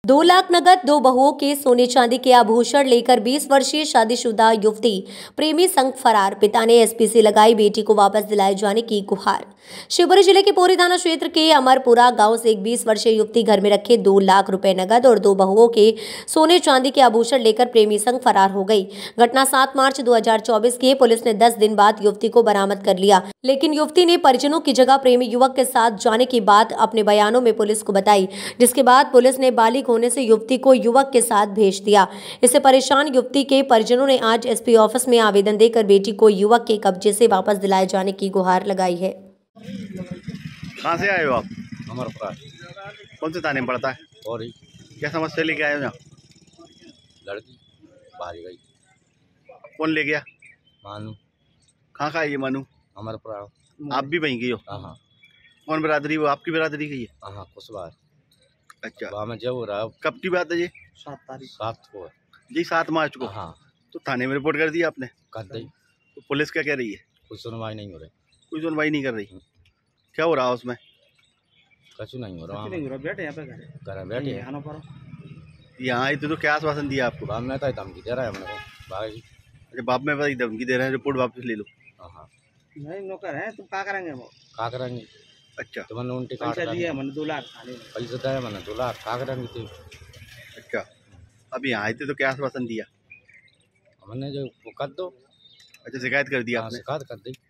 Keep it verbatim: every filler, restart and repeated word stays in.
दो लाख नगद, दो बहुओं के सोने चांदी के आभूषण लेकर बीस वर्षीय शादीशुदा युवती प्रेमी संग फरार। पिता ने एसपी से लगाई बेटी को वापस दिलाए जाने की गुहार। शिवपुरी जिले के पोरी थाना क्षेत्र के अमरपुरा गांव से एक बीस वर्षीय युवती घर में रखे दो लाख रुपए नगद और दो बहुओं के सोने चांदी के आभूषण लेकर प्रेमी संग फरार हो गई। घटना सात मार्च दो हजार चौबीस की। पुलिस ने दस दिन बाद युवती को बरामद कर लिया, लेकिन युवती ने परिजनों की जगह प्रेमी युवक के साथ जाने की बात अपने बयानों में पुलिस को बताई, जिसके बाद पुलिस ने बालिग होने से युवती को युवक के साथ भेज दिया। इससे परेशान युवती के परिजनों ने आज एसपी ऑफिस में आवेदन देकर बेटी को युवक के कब्जे से वापस दिलाए जाने की गुहार लगाई है। कहाँ से आए हो आप? अमरपुरा। कौन से थाने में पड़ता है? और ही क्या समस्या लेके आए हो यहाँ? लड़की बाहर गई। कौन ले गया? मानू। कहाँ का है ये मानू? अमरपुरा। आप भी वहीं गई हो? हाँ। कौन बिरादरी? वो आपकी बिरादरी की है? हाँ, कुछ बार। अच्छा, वहाँ में जब हो रहा है। कब की बात है ये? सात तारीख सात को। जी सात मार्च को। हाँ, तो थाने में रिपोर्ट कर दी आपने? कर दी। तो पुलिस क्या कह रही है? कुछ सुनवाई नहीं हो रही। कोई सुनवाई नहीं कर रही? क्या हो रहा है उसमें? कुछ नहीं हो रहा। बैठे यहाँ पे घर घर बैठे यहाँ आए थे तो क्या आश्वासन दिया आपको? बाप में तो धमकी दे रहा है हमने को भाई। अच्छा, बाप में भाई धमकी दे रहे हैं, रिपोर्ट वापस ले लो। हाँ, नहीं नौकर है, तुम क्या करेंगे? वो क्या करेंगे? अच्छा, तो मैंने उल्टी काट पैसा दिया, मैंने दो लाख पैसा दिया, मैंने दो लाख क्या करेंगे थे। अच्छा, अब यहाँ आए थे तो क्या आश्वासन दिया? हमने जो वो कर दो। अच्छा, शिकायत कर दिया आपने? शिकायत कर दी।